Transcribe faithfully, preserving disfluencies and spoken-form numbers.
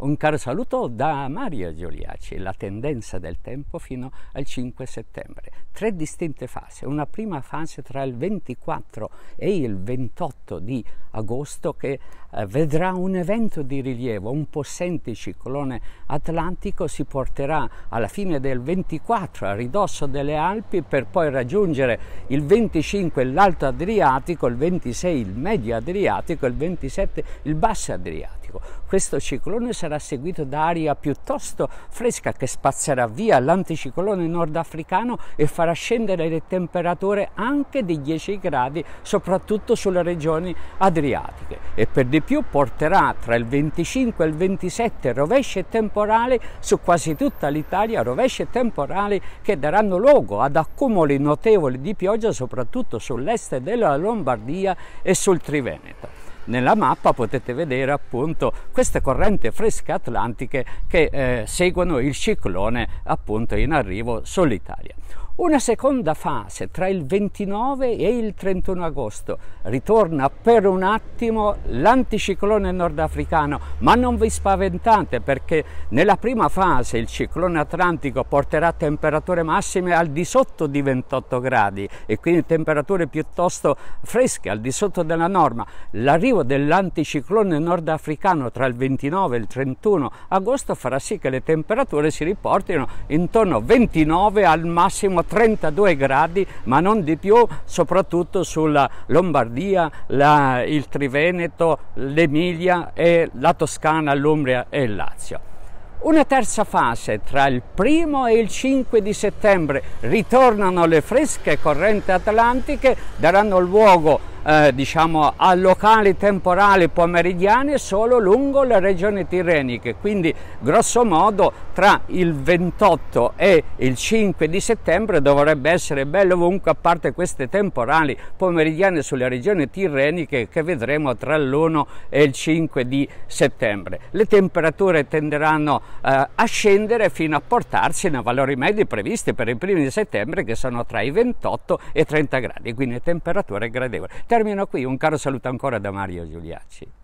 Un caro saluto da Mario Giuliacci. La tendenza del tempo fino al cinque settembre. Tre distinte fasi. Una prima fase tra il ventiquattro e il ventotto di agosto che eh, vedrà un evento di rilievo. Un possente ciclone atlantico si porterà alla fine del ventiquattro a ridosso delle Alpi per poi raggiungere il venticinque l'Alto Adriatico, il ventisei il Medio Adriatico, il ventisette il Basso Adriatico. Questo ciclone sarà seguito da aria piuttosto fresca che spazzerà via l'anticiclone nordafricano e farà scendere le temperature anche di dieci gradi, soprattutto sulle regioni adriatiche, e per di più porterà tra il venticinque e il ventisette rovesci e temporali su quasi tutta l'Italia, rovesci e temporali che daranno luogo ad accumuli notevoli di pioggia soprattutto sull'est della Lombardia e sul Triveneto. Nella mappa potete vedere appunto queste correnti fresche atlantiche che eh, seguono il ciclone appunto in arrivo sull'Italia. Una seconda fase tra il ventinove e il trentuno agosto ritorna per un attimo l'anticiclone nordafricano, ma non vi spaventate perché nella prima fase il ciclone atlantico porterà temperature massime al di sotto di ventotto gradi e quindi temperature piuttosto fresche, al di sotto della norma. L'arrivo dell'anticiclone nordafricano tra il ventinove e il trentuno agosto farà sì che le temperature si riportino intorno a ventinove al massimo trentadue gradi, ma non di più, soprattutto sulla Lombardia, la, il Triveneto, l'Emilia e la Toscana, l'Umbria e il Lazio. Una terza fase tra il primo e il cinque di settembre ritornano le fresche correnti atlantiche, daranno luogo Eh, diciamo a locali temporali pomeridiani solo lungo le regioni tirreniche, quindi grosso modo tra il ventotto e il cinque di settembre dovrebbe essere bello ovunque, a parte queste temporali pomeridiane sulle regioni tirreniche che vedremo tra l'uno e il cinque di settembre. Le temperature tenderanno eh, a scendere fino a portarsi nei valori medi previsti per i primi di settembre, che sono tra i ventotto e i trenta gradi, quindi temperature gradevoli. Termino qui, un caro saluto ancora da Mario Giuliacci.